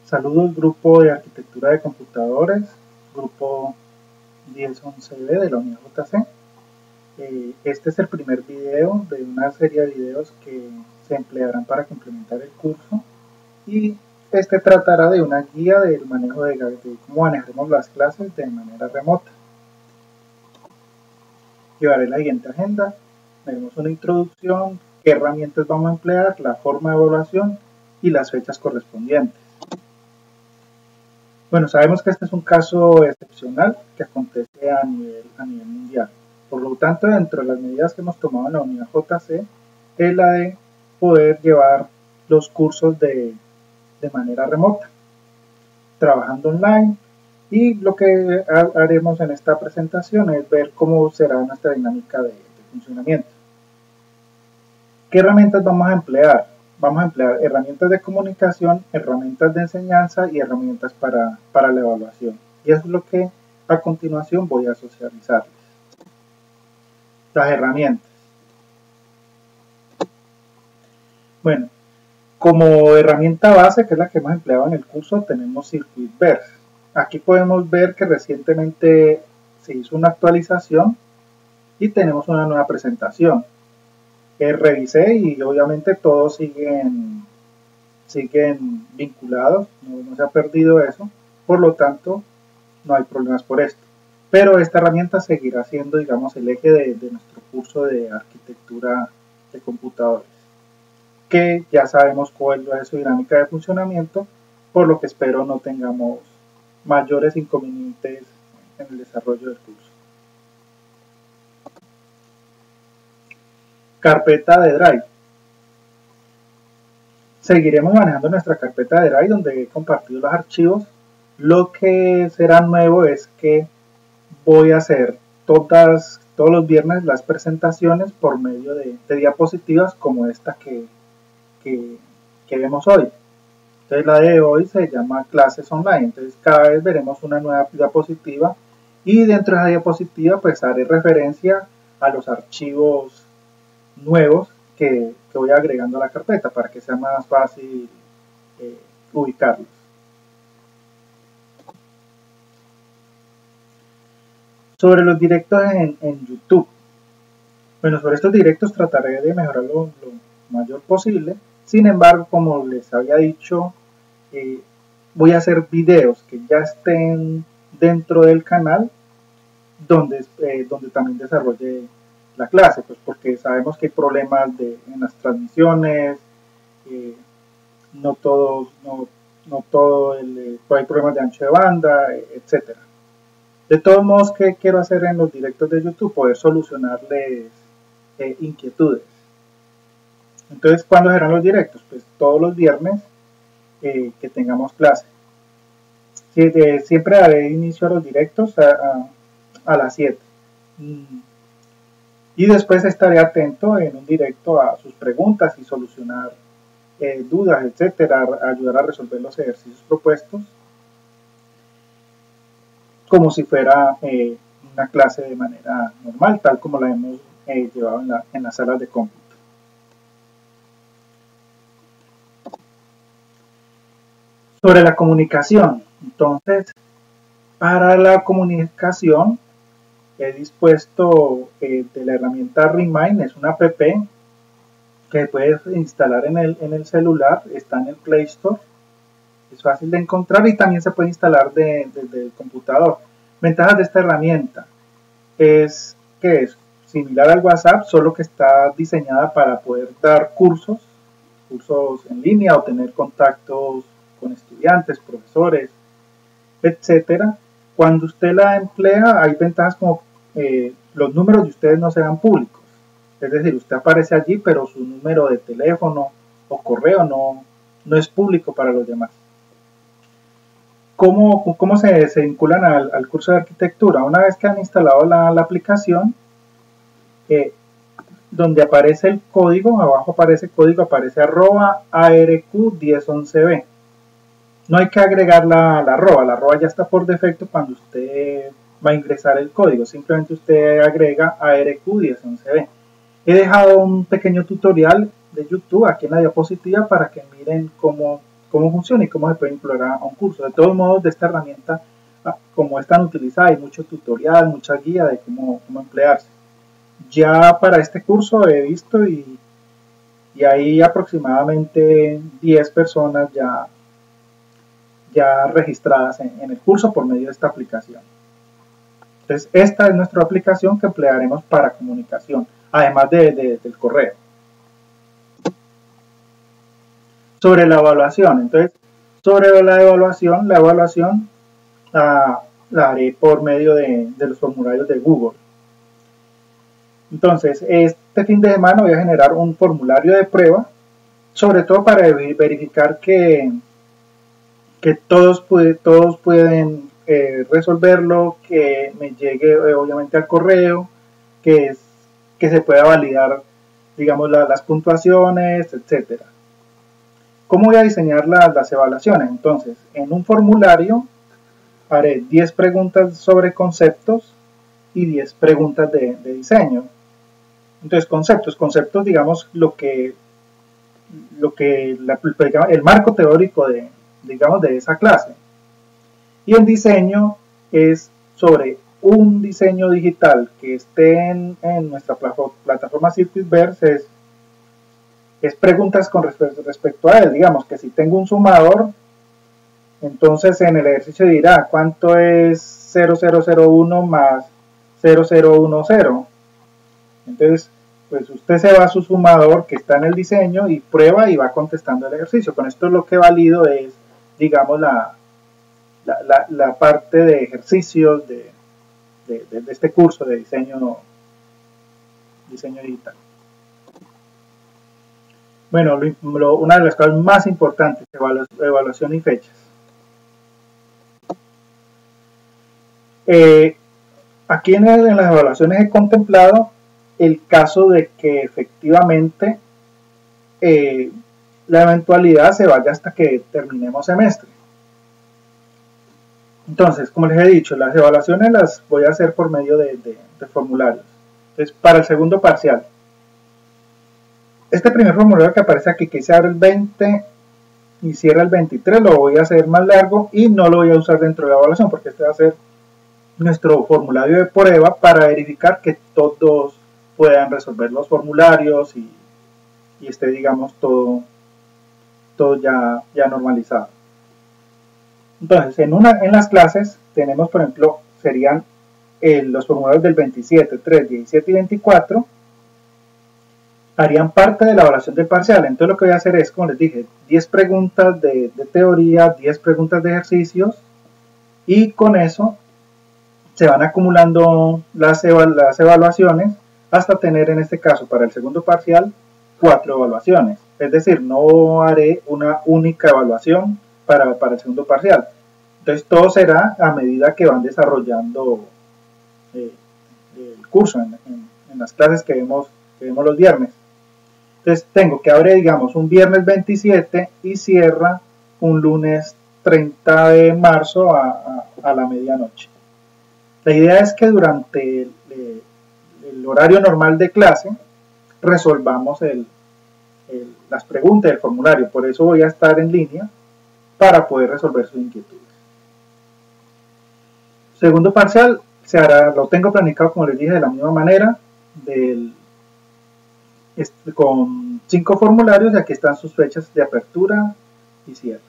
Saludos, grupo de arquitectura de computadores, grupo 1011B de la Unidad JC. Este es el primer video de una serie de videos que se emplearán para complementar el curso, y este tratará de una guía del manejo de cómo manejaremos las clases de manera remota. Llevaré la siguiente agenda, veremos una introducción, qué herramientas vamos a emplear, la forma de evaluación y las fechas correspondientes. Bueno, sabemos que este es un caso excepcional que acontece a nivel mundial. Por lo tanto, dentro de las medidas que hemos tomado en la unidad JC, es la de poder llevar los cursos de manera remota, trabajando online, y lo que haremos en esta presentación es ver cómo será nuestra dinámica de funcionamiento. ¿Qué herramientas vamos a emplear? Vamos a emplear herramientas de comunicación, herramientas de enseñanza y herramientas para la evaluación. Y eso es lo que a continuación voy a socializarles. Las herramientas. Bueno, como herramienta base, que es la que hemos empleado en el curso, tenemos Circuitverse. Aquí podemos ver que recientemente se hizo una actualización y tenemos una nueva presentación. Revisé y obviamente todos siguen vinculados, no se ha perdido eso, por lo tanto no hay problemas por esto. Pero esta herramienta seguirá siendo, digamos, el eje de nuestro curso de arquitectura de computadores, que ya sabemos cuál es su dinámica de funcionamiento, por lo que espero no tengamos mayores inconvenientes en el desarrollo del curso. Carpeta de Drive. Seguiremos manejando nuestra carpeta de Drive donde he compartido los archivos. Lo que será nuevo es que voy a hacer todos los viernes las presentaciones por medio de diapositivas como esta que vemos hoy. Entonces la de hoy se llama clases online. Entonces cada vez veremos una nueva diapositiva, y dentro de esa diapositiva pues haré referencia a los archivos nuevos que voy agregando a la carpeta para que sea más fácil ubicarlos. Sobre los directos en YouTube. Bueno, sobre estos directos trataré de mejorar lo mayor posible. Sin embargo, como les había dicho, voy a hacer videos que ya estén dentro del canal donde también desarrolle la clase, pues porque sabemos que hay problemas en las transmisiones, hay problemas de ancho de banda, etcétera. De todos modos, ¿qué quiero hacer en los directos de YouTube? Poder solucionarles inquietudes. Entonces, ¿cuándo serán los directos? Pues todos los viernes que tengamos clase. Siempre daré inicio a los directos a las 7. Y después estaré atento en un directo a sus preguntas y solucionar dudas, etcétera, ayudar a resolver los ejercicios propuestos, como si fuera una clase de manera normal, tal como la hemos llevado en las salas de cómputo. Sobre la comunicación. Entonces, para la comunicación he dispuesto de la herramienta Remind. Es una app que puedes instalar en el celular, está en el Play Store, es fácil de encontrar y también se puede instalar desde el computador. Ventajas de esta herramienta es que es similar al WhatsApp, solo que está diseñada para poder dar cursos en línea o tener contactos con estudiantes, profesores, etcétera. Cuando usted la emplea, hay ventajas como los números de ustedes no serán públicos, es decir, usted aparece allí, pero su número de teléfono o correo no es público para los demás. ¿Cómo se vinculan al curso de arquitectura? Una vez que han instalado la aplicación, donde aparece el código, abajo aparece código, aparece @arq1011b. No hay que agregar la arroba ya está por defecto cuando usted va a ingresar el código, simplemente usted agrega arq1011b. He dejado un pequeño tutorial de YouTube aquí en la diapositiva para que miren cómo cómo funciona y cómo se puede implementar a un curso. De todos modos, de esta herramienta, como es tan utilizada, hay mucho tutorial, mucha guía de cómo emplearse. Ya para este curso he visto y hay aproximadamente 10 personas ya registradas en el curso por medio de esta aplicación. Entonces, esta es nuestra aplicación que emplearemos para comunicación, además del correo. Sobre la evaluación, entonces, sobre la evaluación la haré por medio de los formularios de Google. Entonces, este fin de semana voy a generar un formulario de prueba, sobre todo para verificar que todos pueden resolverlo, que me llegue obviamente al correo, que se pueda validar, digamos, las puntuaciones, etcétera. ¿Cómo voy a diseñar las evaluaciones? Entonces, en un formulario haré 10 preguntas sobre conceptos y 10 preguntas de diseño. Entonces, conceptos, digamos, el marco teórico de esa clase. Y el diseño es sobre un diseño digital que esté en nuestra plataforma Circuitverse, es preguntas con respecto a él. Digamos que si tengo un sumador, entonces en el ejercicio dirá cuánto es 0001 más 0010. Entonces, pues usted se va a su sumador que está en el diseño y prueba y va contestando el ejercicio. Con esto lo que valido es, digamos, la parte de ejercicios de este curso de diseño digital. Bueno, una de las cosas más importantes, evaluación y fechas. Aquí en las evaluaciones he contemplado el caso de que efectivamente la eventualidad se vaya hasta que terminemos semestre. Entonces, como les he dicho, las evaluaciones las voy a hacer por medio de formularios. Entonces, para el segundo parcial, este primer formulario que aparece aquí, que se abre el 20 y cierra el 23, lo voy a hacer más largo y no lo voy a usar dentro de la evaluación, porque este va a ser nuestro formulario de prueba para verificar que todos puedan resolver los formularios y esté, digamos, todo ya normalizado. Entonces, en las clases tenemos, por ejemplo, serían los formularios del 27, 3, 17 y 24, harían parte de la evaluación del parcial. Entonces lo que voy a hacer es, como les dije, 10 preguntas de teoría, 10 preguntas de ejercicios, y con eso se van acumulando las evaluaciones hasta tener, en este caso, para el segundo parcial, 4 evaluaciones. Es decir, no haré una única evaluación para el segundo parcial. Entonces todo será a medida que van desarrollando el curso en las clases que vemos los viernes. Entonces tengo que abre, digamos, un viernes 27 y cierra un lunes 30 de marzo a la medianoche. La idea es que durante el horario normal de clase resolvamos las preguntas del formulario. Por eso voy a estar en línea para poder resolver sus inquietudes. Segundo parcial se hará, lo tengo planificado, como les dije, de la misma manera, con 5 formularios, y aquí están sus fechas de apertura y cierre.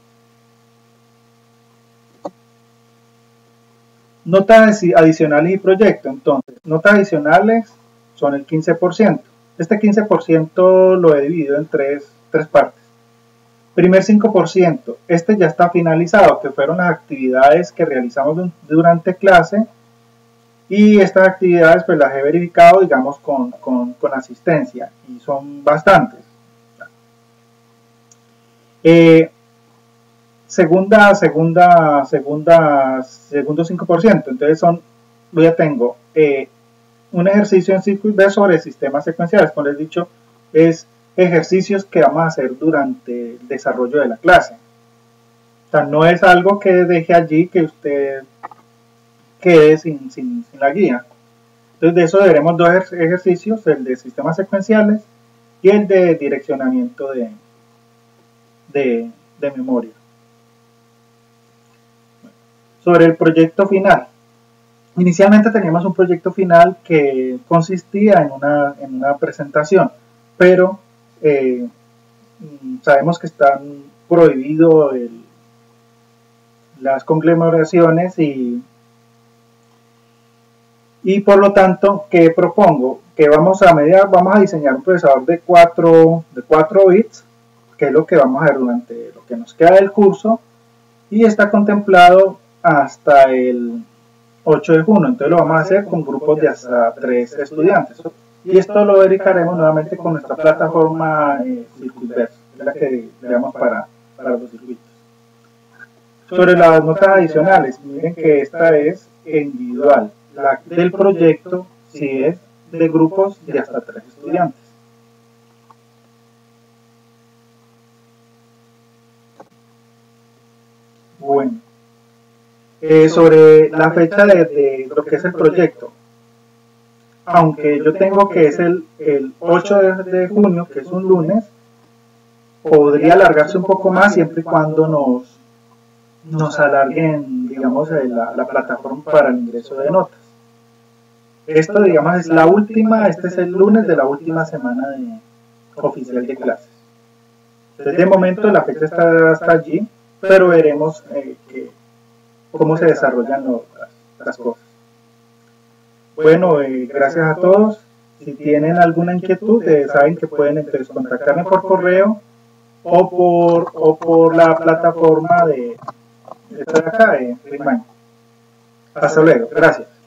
Notas adicionales y proyecto. Entonces, notas adicionales son el 15%. Este 15% lo he dividido en tres partes. Primer 5%, este ya está finalizado, que fueron las actividades que realizamos durante clase, y estas actividades pues las he verificado, digamos, con asistencia, y son bastantes. Segundo 5%, entonces yo tengo un ejercicio en Circuitverse sobre sistemas secuenciales. Como les he dicho, es ejercicios que vamos a hacer durante el desarrollo de la clase. O sea, no es algo que deje allí que usted quede sin la guía. Entonces, de eso veremos 2 ejercicios, el de sistemas secuenciales y el de direccionamiento de de memoria. Sobre el proyecto final. Inicialmente teníamos un proyecto final que consistía en una presentación, pero sabemos que están prohibidos las conglomeraciones y por lo tanto, ¿qué propongo? Que vamos a diseñar un procesador de 4 bits, que es lo que vamos a ver durante lo que nos queda del curso, y está contemplado hasta el 8 de junio, entonces lo vamos a hacer con grupos de hasta 3 estudiantes. Y esto lo verificaremos nuevamente con nuestra plataforma Circuitverse, que es la que creamos para los circuitos. Sobre las notas adicionales, miren que esta es individual. La del proyecto sí es de grupos de hasta 3 estudiantes. Bueno, sobre la fecha de lo que es el proyecto, aunque yo tengo que es el 8 de junio, que es un lunes, podría alargarse un poco más siempre y cuando nos alarguen, digamos, la plataforma para el ingreso de notas. Esto, digamos, es la última, este es el lunes de la última semana oficial de clases. Entonces, de momento la fecha está hasta allí, pero veremos cómo se desarrollan las cosas. Bueno, gracias a todos. Si tienen alguna inquietud, saben que pueden entonces contactarme por correo o por la plataforma de acá, de Remind. Hasta luego, gracias.